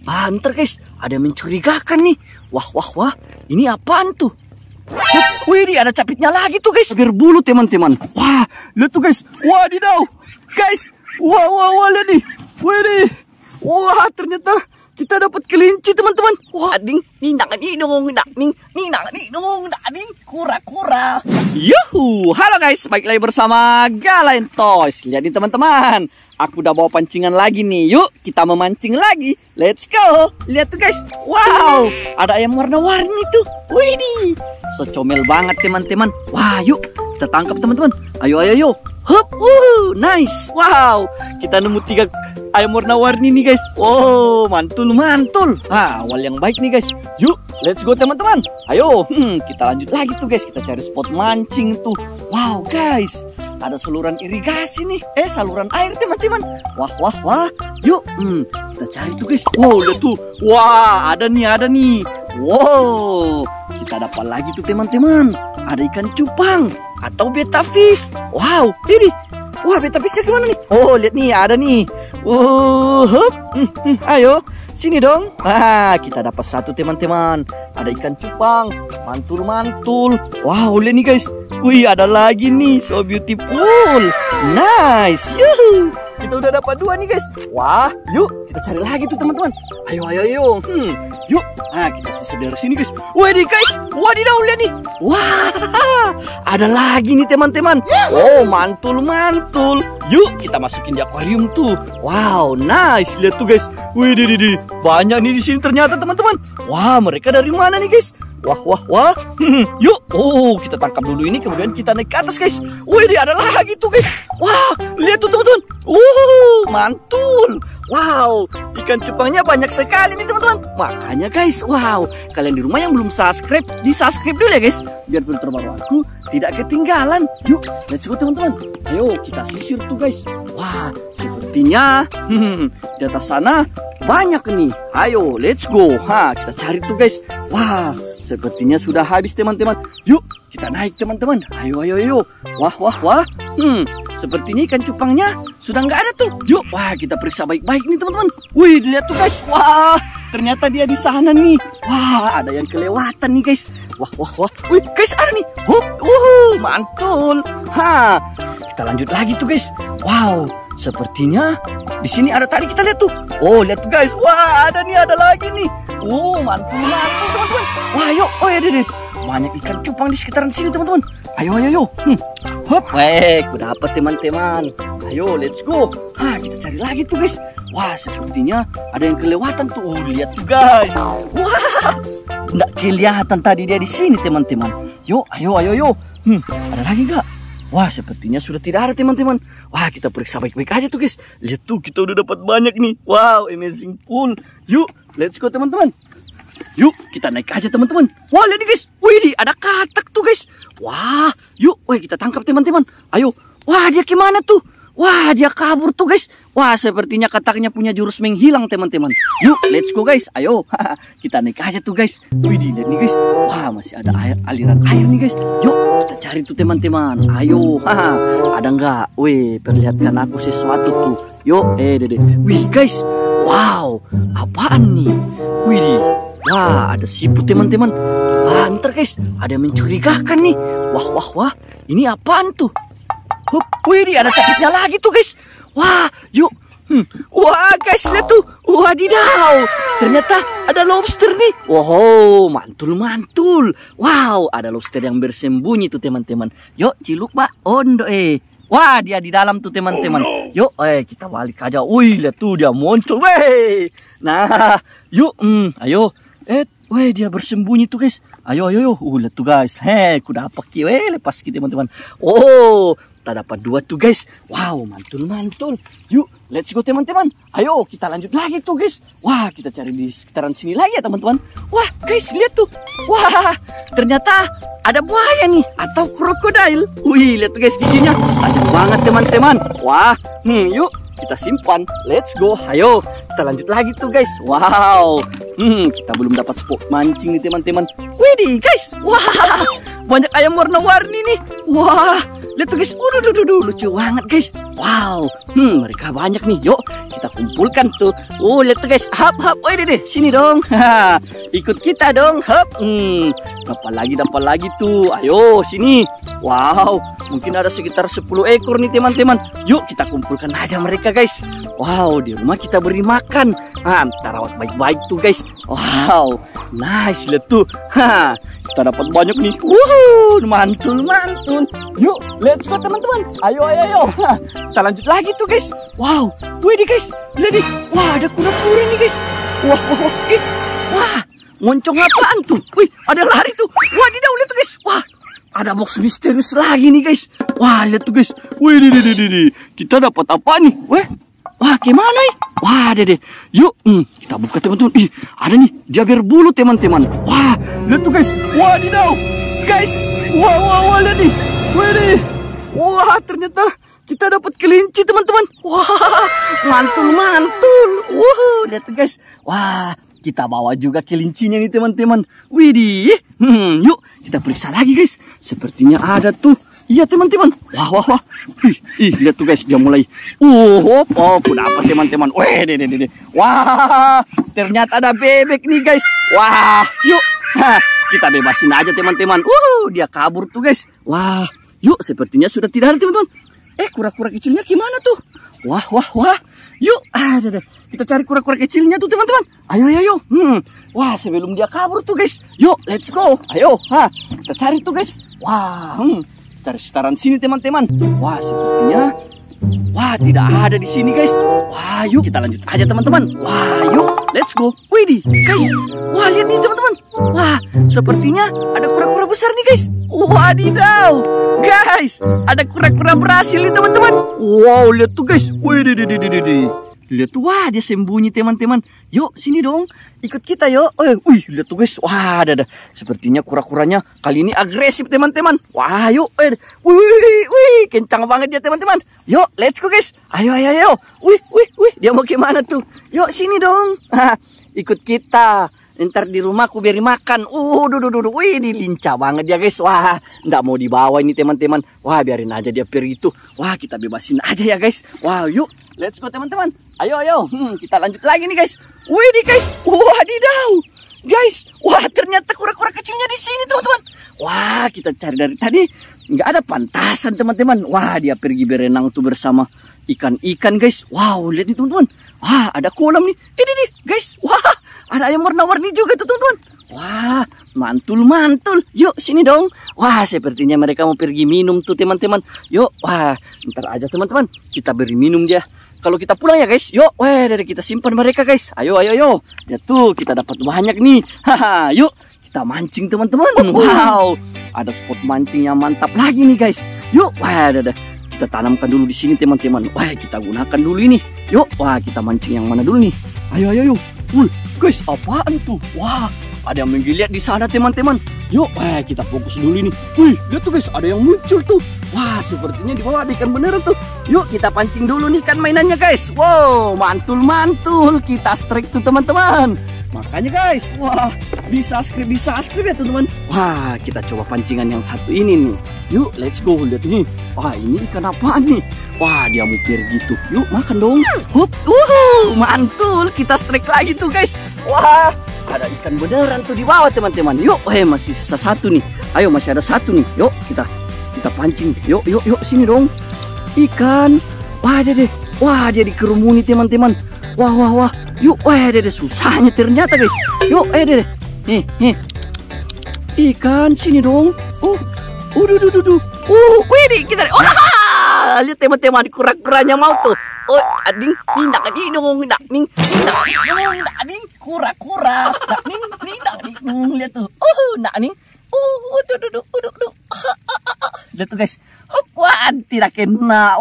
Ntar guys, ada yang mencurigakan nih. Wah, ini apaan tuh? Wih, ada capitnya lagi tuh guys. Berbulu teman-teman. Wah, lihat tuh guys. Wadidaw, guys. Wah, lihat nih. Wih, wah ternyata kita dapat kelinci teman-teman. Wah, ding, kura-kura. Yuhu, halo guys, balik lagi bersama Galain Toys. Jadi teman-teman, aku udah bawa pancingan lagi nih. Yuk, kita memancing lagi. Let's go. Lihat tuh guys. Wow, ada ayam warna-warni tuh. Wih, so comel banget teman-teman. Wah, yuk kita tangkap teman-teman. Ayo. Hup, nice. Wow, kita nemu 3 ayam warna-warni nih guys. Wow, mantul. Awal yang baik nih guys. Yuk, let's go teman-teman. Ayo, kita lanjut lagi tuh guys. Kita cari spot mancing tuh. Wow guys, ada saluran irigasi nih. Saluran air teman-teman. Wah. Yuk, kita cari tuh guys. Wow, lihat tuh. Wah, ada nih. Wow, kita dapat lagi tuh teman-teman. Ada ikan cupang atau betta fish. Wow, ini. Wah, betta fishnya gimana nih? Oh, lihat nih, ada nih. Ayo, sini dong. Kita dapat 1 teman-teman. Ada ikan cupang, mantul. Wow, lihat nih guys. Wih, ada lagi nih, so beautiful. Nice. Yuhu. Kita udah dapat 2 nih guys. Wah, yuk kita cari lagi tuh teman-teman. Ayo. Yuk. Kita sisir dari sini guys. Waduh guys, wadidaw, lihat nih. Wah, ada lagi nih teman-teman. Oh, mantul. Yuk kita masukin di akuarium tuh. Wow, nice. Lihat tuh guys. Wih, banyak nih di sini ternyata teman-teman. Wah, mereka dari mana nih guys? Wah. Yuk. Oh, kita tangkap dulu ini, kemudian kita naik ke atas guys. Wih, ada lagi tuh guys. Wah, lihat tuh teman-teman. Mantul. Wow, ikan cupangnya banyak sekali nih teman-teman. Makanya guys, wow, kalian di rumah yang belum subscribe, di-subscribe dulu ya guys, biar film terbaru aku tidak ketinggalan. Yuk, let's go teman-teman. Ayo kita sisir tuh guys. Wah, sepertinya di atas sana banyak nih. Ayo, let's go. Kita cari tuh guys. Wah, sepertinya sudah habis teman-teman. Yuk, kita naik teman-teman. Ayo. Wah. Sepertinya ikan cupangnya sudah nggak ada tuh. Yuk, wah kita periksa baik-baik nih teman-teman. Wih, lihat tuh guys. Wah, ternyata dia di sana nih. Wah, ada yang kelewatan nih guys. Wah. Wih, guys ada nih. Mantul. Kita lanjut lagi tuh guys. Wow, sepertinya di sini ada tadi, kita lihat tuh. Oh, lihat tuh guys. Wah, ada lagi nih. Mantul teman-teman. Wah, yuk. Oh ya deh. Banyak ikan cupang di sekitaran sini teman-teman. Ayo. Hop, udah dapat teman-teman. Ayo, let's go. Kita cari lagi tuh guys. Wah, sepertinya ada yang kelewatan tuh. Oh, lihat tuh guys. Wah, nggak kelihatan tadi dia di sini teman-teman. Yuk, ayo. Ada lagi nggak? Wah, sepertinya sudah tidak ada teman-teman. Wah, kita periksa baik-baik aja tuh guys. Lihat tuh, kita udah dapat banyak nih. Wow, amazing pool. Yuk, let's go teman-teman. Yuk, kita naik aja teman-teman. Wah, lihat nih guys. Wih, ada katak tuh guys. Wah, yuk, kita tangkap teman-teman. Ayo. Wah, dia gimana tuh? Wah, dia kabur tuh guys. Wah, sepertinya kataknya punya jurus menghilang teman-teman. Yuk, let's go guys. Ayo, kita naik aja tuh guys. Wih, lihat nih guys. Wah, masih ada aliran air nih guys. Yuk, kita cari tuh teman-teman. Ayo, ada nggak? Wih, perlihatkan aku sesuatu tuh. Yuk, wih guys. Wow, apaan nih? Wih, wah, ada siput teman-teman. Ntar guys, ada yang mencurigakan nih. Wah, ini apaan tuh? Wih, ada capitnya lagi tuh guys. Wah, yuk. Wah guys, lihat tuh. Wadidaw, ternyata ada lobster nih. Wow, mantul. Wow, ada lobster yang bersembunyi tuh teman-teman. Yuk, ciluk mbak. Wah, dia di dalam tuh teman-teman. Yuk, kita balik aja. Wih, lihat tuh dia muncul. Nah, yuk, ayo. Dia bersembunyi tuh guys. Ayo. Lihat tuh guys. Aku dapat lepas kita teman-teman. Oh, kita dapat 2 tuh guys. Wow, mantul. Yuk, let's go teman-teman. Ayo, kita lanjut lagi tuh guys. Wah, kita cari di sekitaran sini lagi ya teman-teman. Wah, guys, lihat tuh. Wah, ternyata ada buaya nih atau krokodil. Wih, lihat tuh guys giginya. Tajam banget teman-teman. Wah, yuk kita simpan. Let's go. Ayo, kita lanjut lagi tuh guys. Wow. Kita belum dapat spot mancing nih teman-teman. Widih guys. Wah, banyak ayam warna-warni nih. Wah, lihat tuh guys. Lucu banget guys. Wow, mereka banyak nih. Yuk, kita kumpulkan tuh. Oh, lihat tuh guys. Hap. Woi, deh. Sini dong. Ikut kita dong. Hap. Dapat lagi tuh. Ayo, sini. Wow, mungkin ada sekitar 10 ekor nih teman-teman. Yuk, kita kumpulkan aja mereka guys. Wow, di rumah kita beri makan. Kita rawat baik-baik tuh guys. Wow, nice. Lihat tuh. Kita dapat banyak nih. Mantul. Yuk, let's go teman-teman. Ayo. Kita lanjut lagi tuh guys. Wow, wih guys, lihat nih. Wah, ada kura-kura nih guys. Wah, moncong apaan tuh? Wih, ada lari tuh. Wah, lihat tuh guys. Wah, ada box misterius lagi nih guys. Wah, lihat tuh guys. Wih, kita dapat apa nih? Wah, gimana nih? Wah, deh. Yuk, kita buka teman-teman. Ih, ada nih jabir bulu teman-teman. Wah, lihat tuh guys. Wadidaw, guys. Wah, lihat nih. Wih, wah, ternyata kita dapat kelinci teman-teman. Wah, mantul. Wah, lihat tuh guys. Wah, kita bawa juga kelincinya nih teman-teman. Widih. Yuk, kita periksa lagi guys. Sepertinya ada tuh. Iya teman-teman. Wah. Ih, lihat tuh guys, dia mulai. Udah apa teman-teman? Deh. Wah, ternyata ada bebek nih guys. Wah, yuk. Kita bebasin aja teman-teman. Dia kabur tuh guys. Wah, yuk, sepertinya sudah tidak ada teman-teman. Kura-kura kecilnya gimana tuh? Wah. Yuk, deh. Kita cari kura-kura kecilnya tuh teman-teman. Ayo. Wah, sebelum dia kabur tuh guys. Yuk, let's go. Ayo, kita cari tuh guys. Wah, cari sekitaran sini teman-teman. Wah, sepertinya tidak ada di sini guys. Wah, yuk kita lanjut aja teman-teman. Wah, yuk let's go. Widih guys. Wah, lihat nih teman-teman. Wah, sepertinya ada kura-kura besar nih guys. Wadidaw guys, ada kura-kura berhasil nih teman-teman. Wow, lihat tuh guys. Widih. Lihat tuh, wah, dia sembunyi teman-teman. Yuk, sini dong. Ikut kita yuk. Wih, lihat tuh guys. Wah, ada. Sepertinya kura-kuranya kali ini agresif teman-teman. Wah, yuk. Wih, kencang banget dia teman-teman. Yuk, let's go guys. Ayo. Wih. Dia mau gimana tuh? Yuk, sini dong. Ikut kita. Ntar di rumah aku beri makan. Wih, ini lincah banget dia guys. Wah, nggak mau dibawa ini teman-teman. Wah, biarin aja dia pergi itu. Wah, kita bebasin aja ya guys. Wah, yuk. Let's go teman-teman. Ayo. Kita lanjut lagi nih guys. Wih guys. Wadidaw. Guys. Wah, ternyata kura-kura kecilnya di sini teman-teman. Wah, kita cari dari tadi. Nggak ada pantasan teman-teman. Wah, dia pergi berenang tuh bersama ikan-ikan guys. Wow, lihat nih teman-teman. Wah, ada kolam nih. Ini guys. Wah, ada ayam warna-warni juga tuh teman-teman. Wah, mantul. Yuk, sini dong. Wah, sepertinya mereka mau pergi minum tuh teman-teman. Yuk, wah, ntar aja teman-teman. Kita beri minum dia. Kalau kita pulang ya guys. Yuk, dari kita simpan mereka guys. Ayo. Ya tuh, kita dapat banyak nih. Yuk, kita mancing teman-teman. Wow, ada spot mancing yang mantap lagi nih guys. Yuk, kita tanamkan dulu di sini teman-teman. Wah, kita gunakan dulu ini. Yuk, wah, kita mancing yang mana dulu nih? Ayo. Wih, guys, apaan tuh? Wah, ada yang menggeliat di sana teman-teman. Yuk, kita fokus dulu nih. Wih, lihat tuh guys, ada yang muncul tuh. Wah, sepertinya di bawah ada ikan beneran tuh. Yuk, kita pancing dulu nih kan mainannya guys. Wow, mantul. Kita strike tuh teman-teman. Makanya guys, wah, bisa subscribe ya teman-teman. Wah, kita coba pancingan yang satu ini nih. Yuk, let's go. Lihat nih. Wah, ini ikan apaan nih? Wah, dia mau pergi tuh. Yuk, makan dong. Hup, mantul. Kita strike lagi tuh guys. Wah, ada ikan beneran tuh di bawah teman-teman. Yuk, masih sisa satu nih. Ayo, masih ada satu nih. Yuk, kita pancing. Yuk, sini dong. Ikan. Wah, deh. Wah, dia dikerumuni teman-teman. Wah. Yuk, deh, susahnya ternyata guys. Yuk, deh. Nih. Ikan, sini dong. Wih, kita. Lihat teman-teman, kura-kuranya mau tuh. Ading, kura-kura. Lihat tuh. Lihat tuh guys. Wah, tidak kena.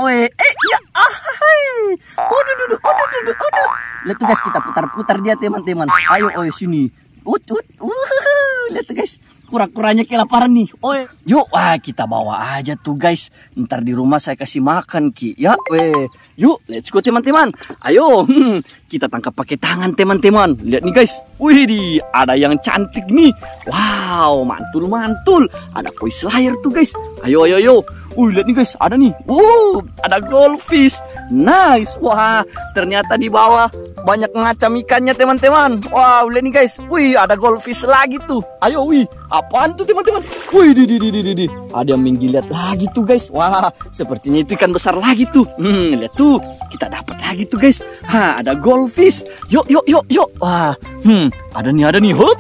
Lihat tuh guys, kita putar-putar dia teman-teman. Ayo, sini. Lihat tuh guys, kura-kuranya kelaparan nih. Yuk, kita bawa aja tuh guys. Ntar di rumah saya kasih makan Ki. Ya, yuk, let's go teman-teman. Ayo, kita tangkap pakai tangan teman-teman. Lihat nih guys. Wih, ada yang cantik nih. Wow, mantul. Ada koi slayer tuh guys. Ayo. Lihat nih guys, ada nih. Ada goldfish. Nice. Wah, ternyata di bawah banyak macam ikannya teman-teman. Wow, lihat nih guys. Ada goldfish lagi tuh. Ayo, apaan tuh teman-teman? Di. Ada yang menggiliat lagi tuh guys. Wah, sepertinya itu ikan besar lagi tuh. Lihat tuh, kita dapat lagi tuh guys. Ada goldfish. Yuk. Wah, ada nih. Hop.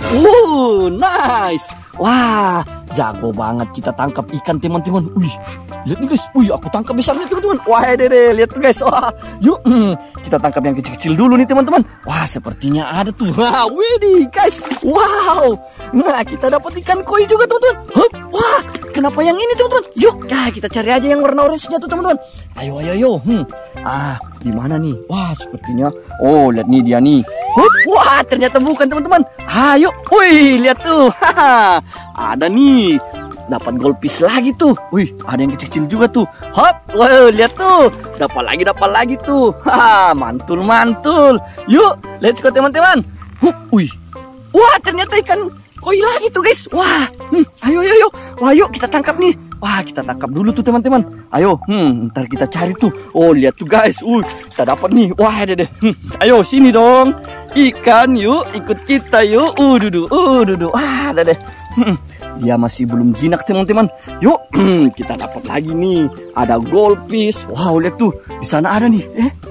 Nice. Wah, jago banget kita tangkap ikan teman-teman. Lihat nih guys. Aku tangkap besarnya teman-teman. Wah, deh, lihat tuh guys. Wah, yuk, kita tangkap yang kecil-kecil dulu nih teman-teman. Wah, sepertinya ada tuh. Wah, widih guys. Wow. Nah, kita dapat ikan koi juga teman-teman. Hup. Wah, kenapa yang ini teman-teman? Yuk, kita cari aja yang warna orange-nya tuh teman-teman. Ayo. Di mana nih? Wah, sepertinya. Lihat nih dia nih. Hup. Wah, ternyata bukan teman-teman. Ayo. Lihat tuh. Ada nih. Dapat goldfish lagi tuh. Ada yang kecil-kecil juga tuh. Hop. Lihat tuh. Dapat lagi tuh. Mantul. Yuk, let's go teman-teman. Hup. Wah, ternyata ikan koi lagi tuh guys. Wah. Ayo. Wah, yuk kita tangkap nih. Wah, kita tangkap dulu tuh teman-teman. Ayo, ntar kita cari tuh. Lihat tuh guys. Kita dapat nih. Wah, deh. Ayo sini dong. Ikan yuk, ikut kita yuk. Duduk. Wah, deh. Dia masih belum jinak teman-teman. Yuk, kita dapat lagi nih. Ada goldfish. Wow, lihat tuh. Di sana ada nih.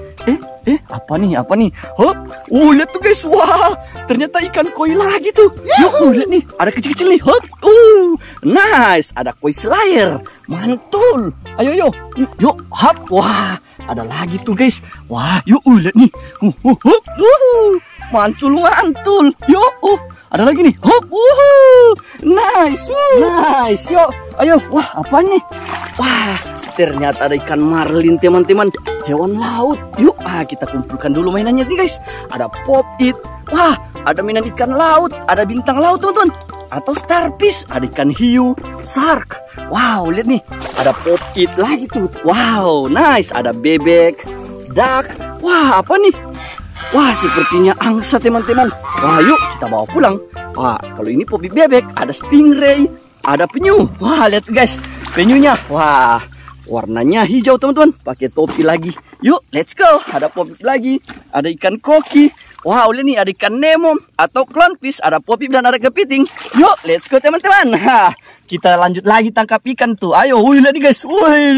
Apa nih? Hop. Lihat tuh guys. Wah, ternyata ikan koi lagi tuh. Yuk, lihat nih. Ada kecil-kecil nih. Hop. Nice. Ada koi slayer. Mantul. Ayo. Yuk, hop. Wah, ada lagi tuh guys. Wah, yuk lihat nih. Hop. Mantul. Yuk. Ada lagi nih. Hop. Nice. Yuk. Ayo. Wah, apa nih? Wah, ternyata ada ikan marlin teman-teman. Hewan laut. Yuk, kita kumpulkan dulu mainannya nih guys. Ada pop it. Wah, ada mainan ikan laut. Ada bintang laut teman-teman. Atau starfish. Ada ikan hiu. Shark. Wow, lihat nih. Ada pop it lagi tuh. Wow, nice. Ada bebek. Duck. Wah, apa nih? Wah, sepertinya angsa teman-teman. Wah, yuk kita bawa pulang. Wah, kalau ini pop it bebek. Ada stingray. Ada penyu. Wah, lihat guys. Penyunya. Wah, warnanya hijau teman-teman. Pakai topi lagi. Yuk, let's go. Ada pop it lagi. Ada ikan koki. Wow, lihat nih ada ikan Nemo atau clownfish. Ada pop it dan ada kepiting. Yuk, let's go teman-teman. Kita lanjut lagi tangkap ikan tuh. Ayo, lihat nih guys.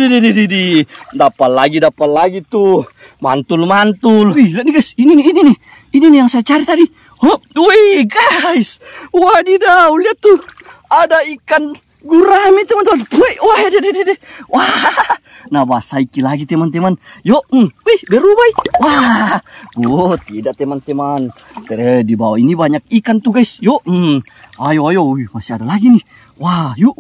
Dapat lagi tuh. Mantul. Lihat nih guys. Ini nih yang saya cari tadi. Hop, guys. Wadidaw, lihat tuh. Ada ikan gurami teman-teman. Wah, Nawasaiki lagi teman-teman. Yuk, berubah. Wah, tidak teman-teman. Di bawah ini banyak ikan tuh guys. Yuk, ayo. Masih ada lagi nih. Wah, yuk.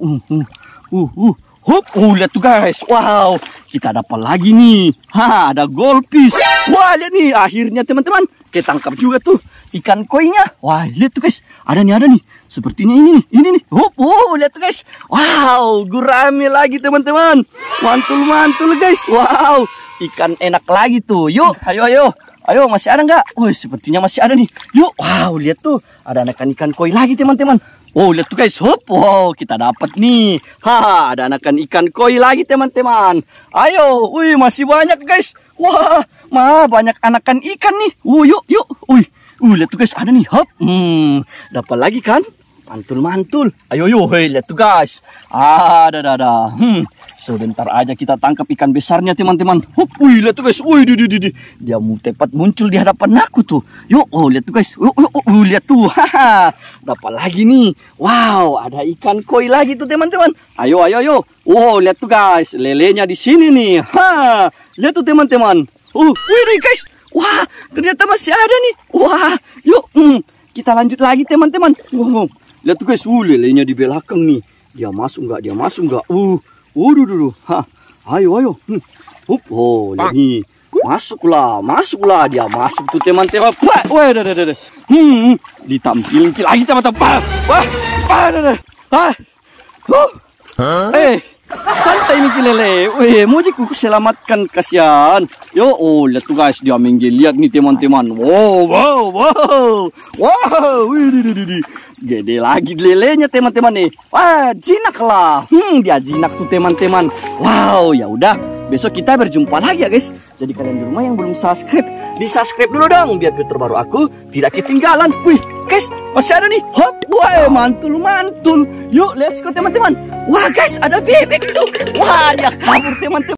Hop, lihat tuh guys. Wow, kita dapat lagi nih. Ada goldfish. Wah, lihat nih. Akhirnya teman-teman, kita tangkap juga tuh ikan koinya. Wah, lihat tuh guys. Ada nih. Sepertinya ini nih. Hop, lihat tuh guys. Wow, gurami lagi teman-teman. Mantul guys. Wow, ikan enak lagi tuh. Yuk, ayo. Masih ada nggak? Sepertinya masih ada nih. Yuk, wow, lihat tuh. Ada anakan ikan koi lagi teman-teman. Lihat tuh guys. Hop, wow, kita dapat nih. Ada anakan ikan koi lagi teman-teman. Ayo, masih banyak guys. Wah, banyak anakan ikan nih. Yuk. Lihat tuh guys, ada nih. Hop, dapat lagi kan? Mantul. Ayo, lihat tuh guys. Ada. Sebentar aja kita tangkap ikan besarnya teman-teman. Hop, lihat tuh guys. Dia tepat muncul di hadapan aku tuh. Yuk, lihat tuh guys. Lihat tuh. Dapat lagi nih. Wow, ada ikan koi lagi tuh teman-teman. Ayo. Lihat tuh guys. Lelenya di sini nih. Lihat tuh teman-teman. Wih guys. Wah, ternyata masih ada nih. Wah, yuk. Kita lanjut lagi teman-teman. Lihat tuh guys, lelenya di belakang nih. Dia masuk nggak? Dulu. Ayo. Lihat nih. Masuklah. Dia masuk tuh teman-teman. Ditampilin lagi teman-teman. Santai Miki Lele. Weh, mau ku selamatkan kasihan. Yo, oh lihat tuh guys, dia minggir. Lihat nih teman-teman. Wow. Wih. Gede lagi lelenya teman-teman nih. Wah, jinak lah. Dia jinak tuh teman-teman. Wow, ya udah. Besok kita berjumpa lagi ya guys. Jadi kalian di rumah yang belum subscribe, di-subscribe dulu dong biar video terbaru aku tidak ketinggalan. Wih, guys, masih ada nih. Hop, wah, mantul. Yuk, let's go teman-teman. Wah, guys, ada bebek tuh. Wah, dia kabur teman-teman.